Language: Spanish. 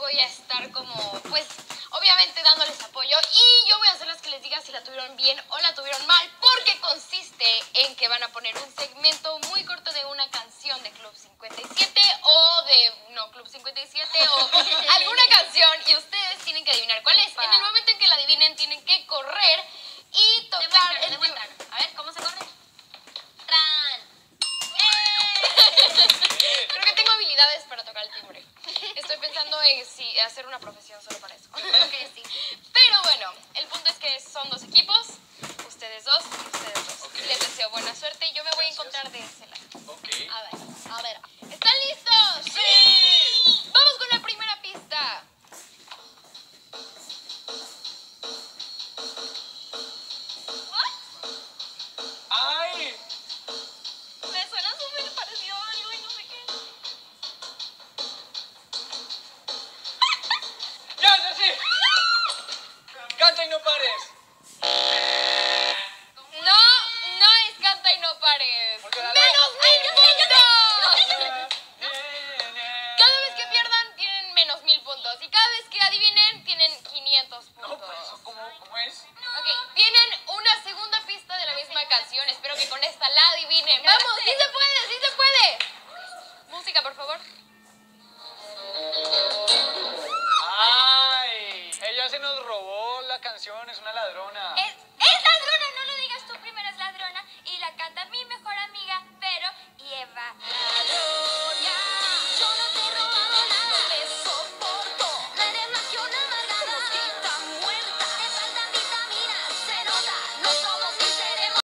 voy a estar como, pues, obviamente dándoles apoyo. Y yo voy a hacerles que les diga si la tuvieron bien o la tuvieron mal, porque consiste en que van a poner un segmento muy corto de una canción de Club 57 o de, no, Club 57 o alguna canción, y ustedes tienen que adivinar cuál es. En el momento en que la adivinen, tienen que correr y tocar el timbre. A ver, ¿cómo se corre? ¡Tran! Creo que tengo habilidades para tocar el timbre. Estoy pensando en hacer una profesión solo para eso. Creo que sí. Pero bueno, el punto es que son dos equipos, ustedes dos y ustedes dos. Okay. Les deseo buena suerte. Yo me voy a encontrar de ese lado. Ok. A ver. ¿Están listos? ¡Sí! Vamos con la primera pista. ¡Ay! Me suena súper parecido a algo y no sé qué. ¡Ya sí! ¡Canta y no pares! No es Canta y no pares. Porque la- ¡Menos ¡Ay, 1000 yo sé! puntos! Cada vez que pierdan tienen menos 1000 puntos. Y cada vez que adivinen tienen 500 puntos. No, pues eso, ¿cómo es? Ok, tienen una segunda pista de la misma canción. Espero que con esta la adivinen. ¡Vamos! ¡Sí se puede! ¡Sí se puede! Música, por favor. ¡Ay! Ella se nos robó la canción, es una ladrona.